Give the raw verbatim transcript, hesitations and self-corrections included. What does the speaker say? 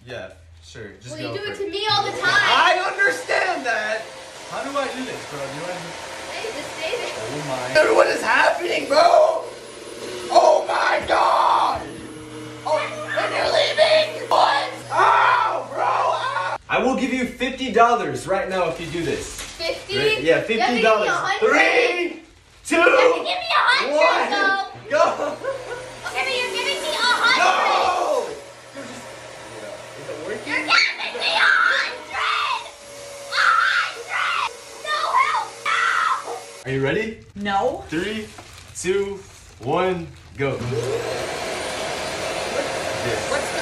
Yeah, sure. Just well, go you do for it to me all the time. I understand that. How do I do this, bro? Do I do... Hey, just stay there. Oh my. Dude, what is happening, bro? Oh my god! Oh, and you're leaving? What? Oh, bro! Oh. I will give you fifty dollars right now if you do this. Fifty? Right? Yeah, fifty dollars. Three, two, you have to give me a hundred, one, though. go! Okay, but you're giving me a hundred. No! You're just... Is it working? You're giving me a hundred! A hundred! No help! No! Are you ready? No. Three, two, one, go. What's